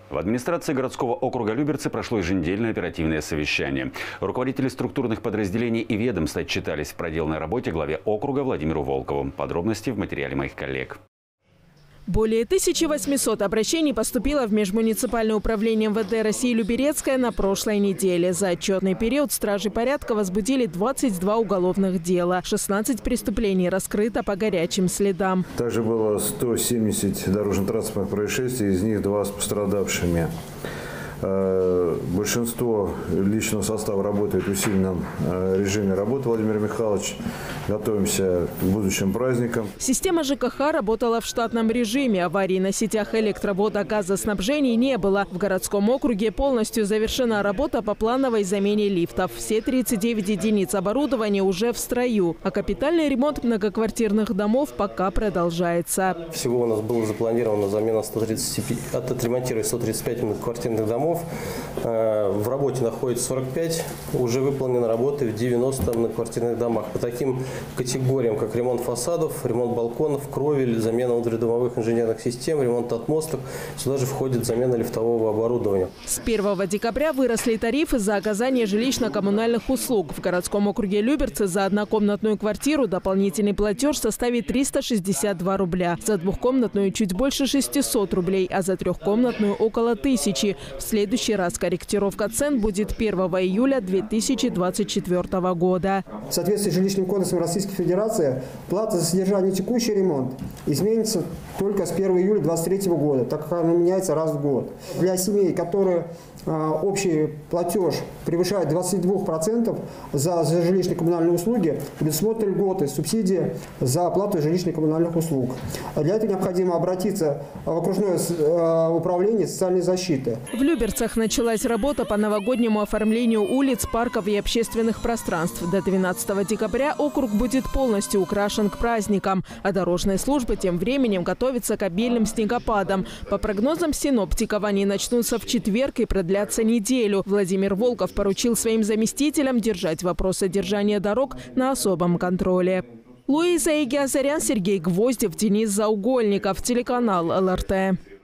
В администрации городского округа Люберцы прошло еженедельное оперативное совещание. Руководители структурных подразделений и ведомств отчитались в проделанной работе главе округа Владимиру Волкову. Подробности в материале моих коллег. Более 1800 обращений поступило в межмуниципальное управление МВД России Люберецкое на прошлой неделе. За отчетный период стражи порядка возбудили 22 уголовных дела. 16 преступлений раскрыто по горячим следам. Также было 170 дорожно-транспортных происшествий, из них 2 с пострадавшими. Большинство личного состава работает в усиленном режиме работы, Владимир Михайлович. Готовимся к будущим праздникам. Система ЖКХ работала в штатном режиме. Аварий на сетях электроводо-газоснабжения не было. В городском округе полностью завершена работа по плановой замене лифтов. Все 39 единиц оборудования уже в строю. А капитальный ремонт многоквартирных домов пока продолжается. Всего у нас было запланировано замена отремонтировать 135 многоквартирных домов. В работе находится 45, уже выполнены работы в 90 многоквартирных домах. По таким категориям, как ремонт фасадов, ремонт балконов, кровель, замена внутридомовых инженерных систем, ремонт отмосток. Сюда же входит замена лифтового оборудования. С 1 декабря выросли тарифы за оказание жилищно-коммунальных услуг. В городском округе Люберцы за однокомнатную квартиру дополнительный платеж составит 362 рубля. За двухкомнатную чуть больше 600 рублей, а за трехкомнатную около 1000. В следующий раз корректировка цен будет 1 июля 2024 года. В соответствии с жилищным кодексом Российской Федерации плата за содержание и текущий ремонт изменится только с 1 июля 2023 года, так как она меняется раз в год. Для семей, которые общий платеж превышает 22% за жилищно-коммунальные услуги, предусмотрены льготы, субсидии за оплату жилищно-коммунальных услуг. Для этого необходимо обратиться в окружное управление социальной защиты. В Люберцах началась работа по новогоднему оформлению улиц, парков и общественных пространств. До 12 декабря округ будет полностью украшен к праздникам, а дорожные службы тем временем готовятся к обильным снегопадам. По прогнозам синоптиков, они начнутся в четверг и продлятся неделю. Владимир Волков поручил своим заместителям держать вопрос содержания дорог на особом контроле. Луиза Игиазарян, Сергей Гвоздев, Денис Заугольников, телеканал ЛРТ.